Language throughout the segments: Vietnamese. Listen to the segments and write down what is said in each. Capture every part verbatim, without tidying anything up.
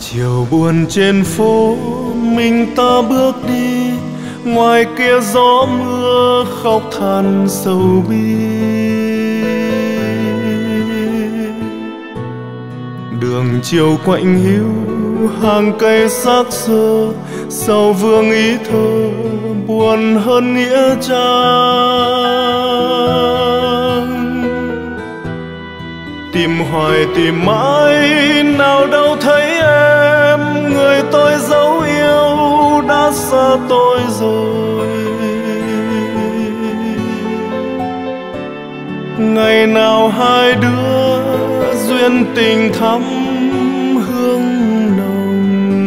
Chiều buồn trên phố mình ta bước đi, ngoài kia gió mưa khóc than sầu bi. Đường chiều quạnh hiu hàng cây xác xơ, sầu vương ý thơ buồn hơn nghĩa trang. Tìm hoài tìm mãi nào đâu thấy em, người tôi dấu yêu đã xa tôi rồi. Ngày nào hai đứa duyên tình thắm hương nồng,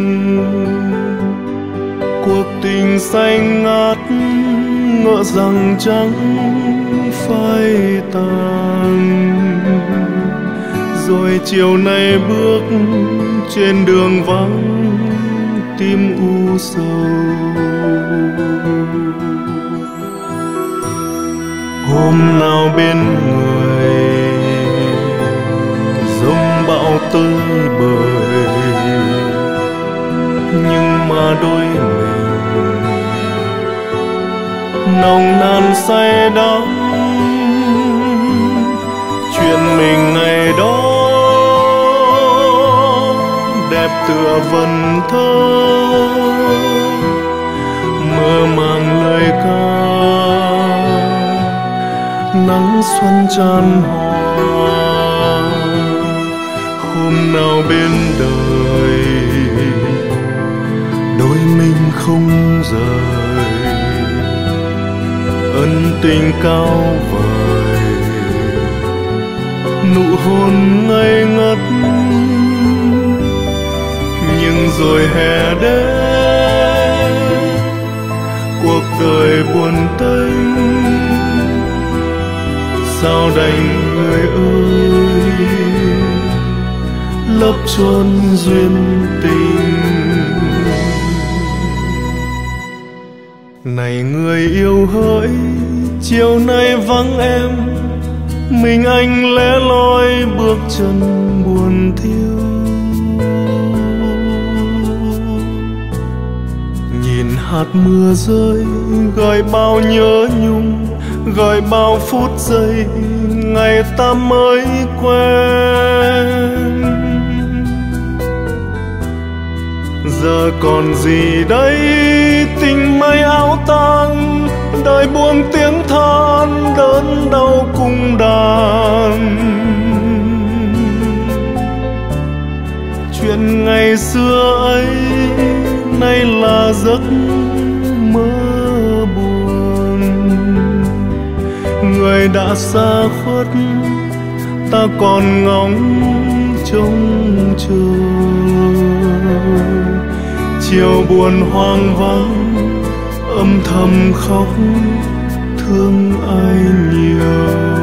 cuộc tình xanh ngát ngỡ rằng chẳng phai tàn. Rồi chiều nay bước trên đường vắng tim u sầu. Hôm nào bên người giông bão tơi bời, nhưng mà đôi mình nồng nàn say đắm. Chuyện mình ngày đó đẹp tựa vần thơ, mơ màng lời ca nắng xuân tràn hoa. Hôm nào bên đời đôi mình không rời, ân tình cao vời nụ hôn ngây ngất. Nhưng rồi hè đến cuộc đời buồn tênh, sao đành người ơi lấp chốn duyên tình. Này người yêu hỡi, chiều nay vắng em, mình anh lẻ loi bước chân buồn thiêu. Nhìn hạt mưa rơi gợi bao nhớ nhung, gợi bao phút giây ngày ta mới quen. Giờ còn gì đây tình mây áo tang, đời buông tiếng than đớn đau cùng đàn. Chuyện ngày xưa ấy nay là giấc mơ buồn. Người đã xa khuất ta còn ngóng trông chờ. Chiều buồn hoang vắng âm thầm khóc thương ai nhiều.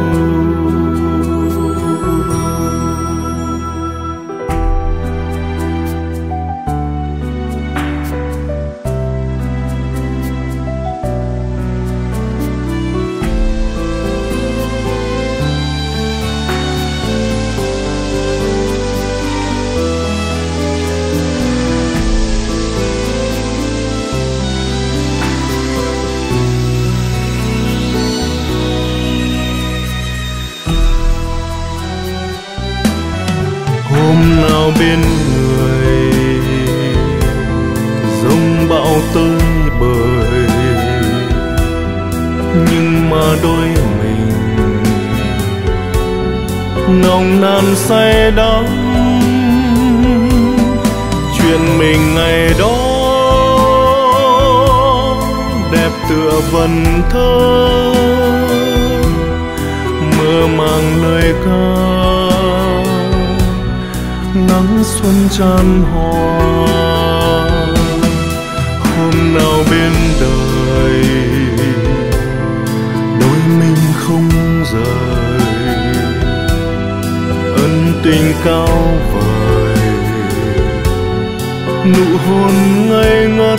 Hôm nào bên người giông bão tơi bời, nhưng mà đôi mình nồng nàn say đắm. Chuyện mình ngày đó đẹp tựa vần thơ, mơ màng lời ca nắng xuân tràn hoa. Hôm nào bên đời đôi mình không rời, ân tình cao vời nụ hôn ngây ngất.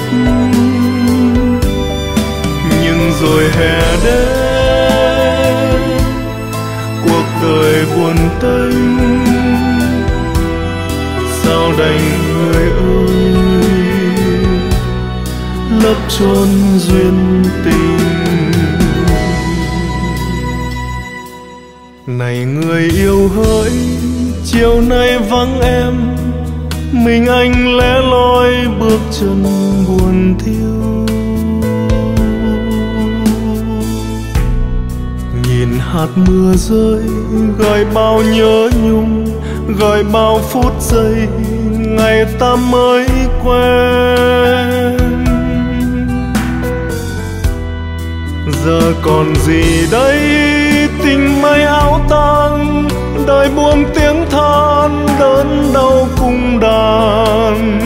Nhưng rồi hè đến cuộc đời buồn tênh, sao đành lấp chốn duyên tình. Này người yêu hỡi, chiều nay vắng em, mình anh lẻ loi bước chân buồn thiêu. Nhìn hạt mưa rơi gợi bao nhớ nhung, gợi bao phút giây ngày ta mới quen. Giờ còn gì đây tình mây áo tang, đời buông tiếng than đớn đau cung đàn.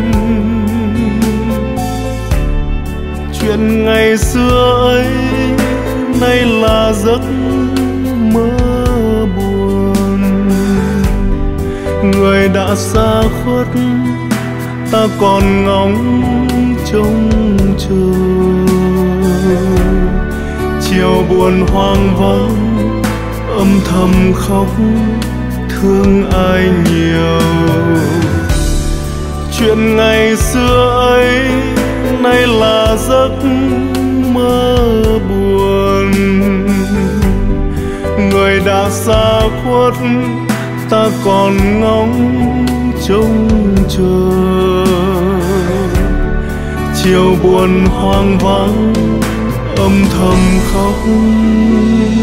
Chuyện ngày xưa ấy nay là giấc mơ buồn. Người đã xa khuất ta còn ngóng trông chờ. Chiều buồn hoang vắng âm thầm khóc thương ai nhiều. Chuyện ngày xưa ấy nay là giấc mơ buồn. Người đã xa khuất ta còn ngóng trông chờ. Chiều buồn hoang vắng âm thầm khóc